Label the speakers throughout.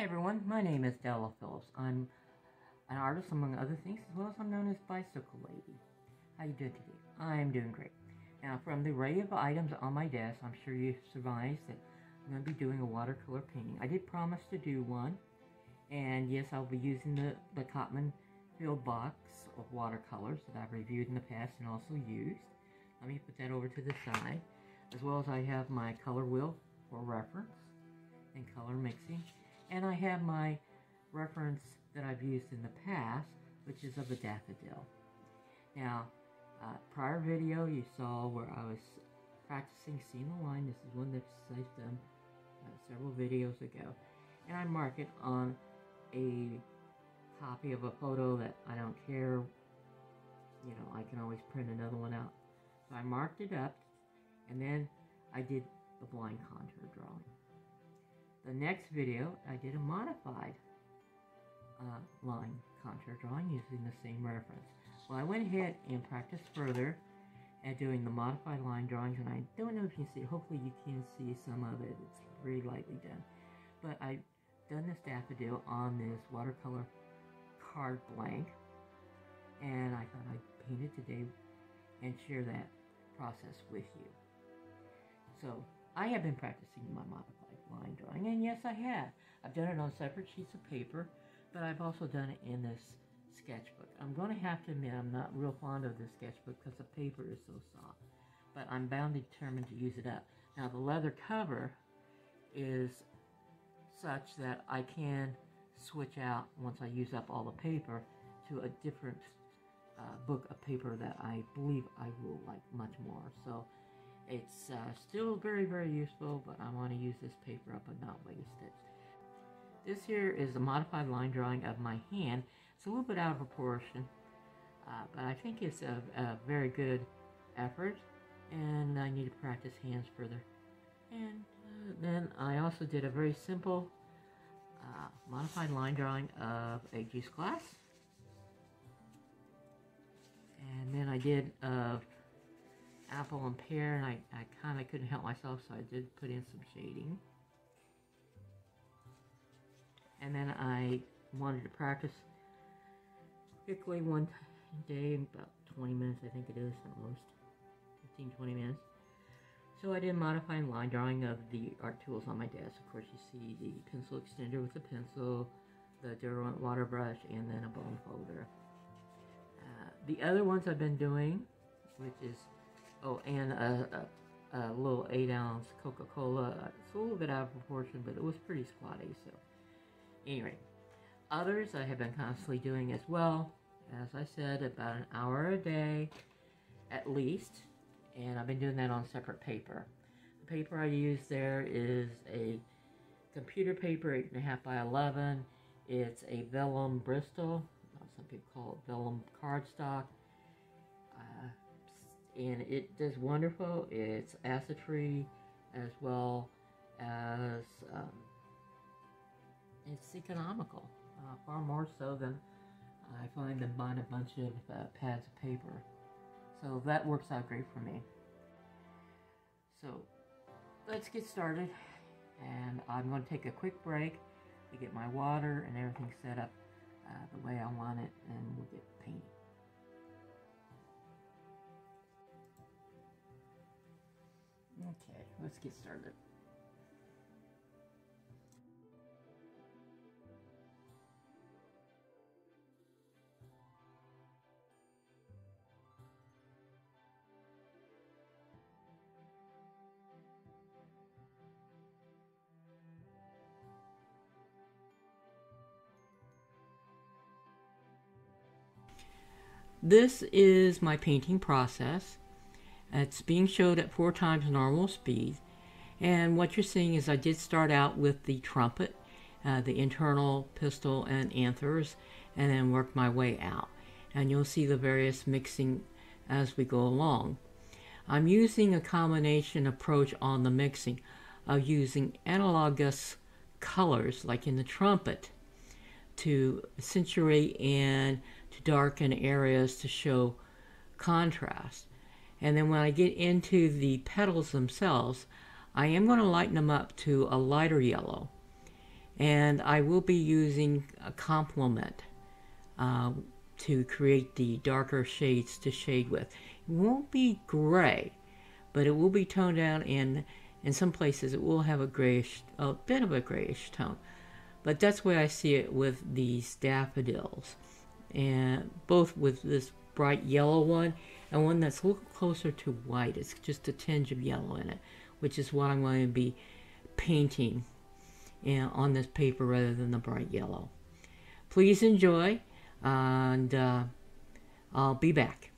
Speaker 1: everyone, my name is Della Phillips. I'm an artist among other things, as well as I'm known as Bicycle Lady. How you doing today? I'm doing great. Now, from the array of items on my desk, I'm sure you surmised that I'm going to be doing a watercolor painting. I did promise to do one, and yes, I'll be using the Cotman Field box of watercolors that I've reviewed in the past and also used. Let me put that over to the side, as well as I have my color wheel for reference and color mixing. And I have my reference that I've used in the past, which is of the daffodil. Now, prior video you saw where I was practicing seeing the line. This is one that I've done several videos ago. And I mark it on a copy of a photo that I don't care, you know, I can always print another one out. So I marked it up, and then I did the blind contour drawing. The next video, I did a modified line contour drawing using the same reference. Well, I went ahead and practiced further at doing the modified line drawings, and I don't know if you can see it. Hopefully you can see some of it. It's very lightly done. But I've done this daffodil on this watercolor card blank, and I thought I'd paint it today and share that process with you. So, I have been practicing my modified line drawing, and yes, I have. I've done it on separate sheets of paper, but I've also done it in this sketchbook. I'm going to have to admit I'm not real fond of this sketchbook because the paper is so soft, but I'm bound and determined to use it up. Now, the leather cover is such that I can switch out, once I use up all the paper, to a different book of paper that I believe I will like much more. So it's still very, very useful, but I want to use this paper up and not waste it. This here is a modified line drawing of my hand. It's a little bit out of proportion, but I think it's a very good effort, and I need to practice hands further. And then I also did a very simple modified line drawing of a juice glass. And then I did apple and pear, and I kind of couldn't help myself, so I did put in some shading. And then I wanted to practice quickly one day, about 20 minutes I think it is at most, 15-20 minutes. So I did modifying line drawing of the art tools on my desk. Of course, you see the pencil extender with the pencil, the Derwent water brush, and then a bone folder. The other ones I've been doing, which is, oh, and a little 8-ounce Coca-Cola. It's a little bit out of proportion, but it was pretty squatty. So anyway, others I have been constantly doing as well. As I said, about an hour a day at least. And I've been doing that on separate paper. The paper I use there is a computer paper, 8.5 by 11. It's a vellum Bristol. Some people call it vellum cardstock. And it does wonderful. It's acid-free, as well as it's economical. Far more so than I find them buying a bunch of pads of paper. So that works out great for me. So let's get started, and I'm going to take a quick break to get my water and everything set up the way I want it, and we'll get painting. Okay, let's get started. This is my painting process. It's being showed at 4 times normal speed. And what you're seeing is I did start out with the trumpet, the internal pistil and anthers, and then work my way out. And you'll see the various mixing as we go along. I'm using a combination approach on the mixing of using analogous colors, like in the trumpet, to accentuate and to darken areas to show contrast. And then when I get into the petals themselves, I am going to lighten them up to a lighter yellow. And I will be using a complement to create the darker shades to shade with. It won't be gray, but it will be toned down, and in some places it will have a grayish, a bit of a grayish tone. But that's the way I see it with these daffodils, and both with this bright yellow one and one that's a little closer to white. It's just a tinge of yellow in it, which is what I'm going to be painting on this paper rather than the bright yellow. Please enjoy, and I'll be back.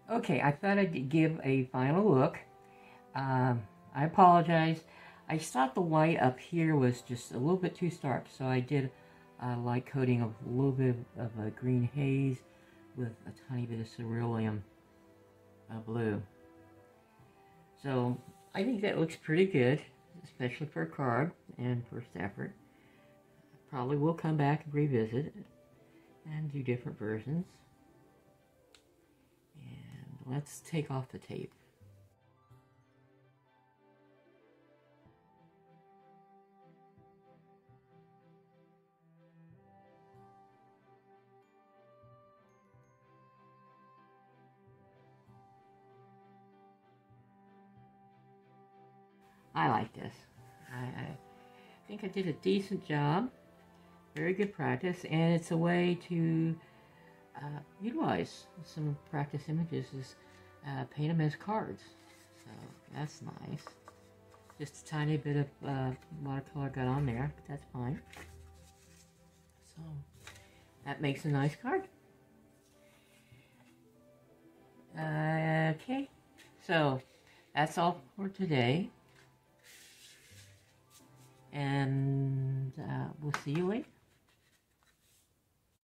Speaker 1: Okay, I thought I'd give a final look. I apologize. I thought the white up here was just a little bit too stark, so I did a light coating of a little bit of a green haze with a tiny bit of cerulean blue. So I think that looks pretty good, especially for a card and first effort. Probably will come back and revisit it and do different versions. And let's take off the tape. I like this. I think I did a decent job. Very good practice, and it's a way to utilize some practice images is paint them as cards. So that's nice. Just a tiny bit of watercolor got on there, but that's fine. So that makes a nice card. Okay, so that's all for today. And we'll see you later.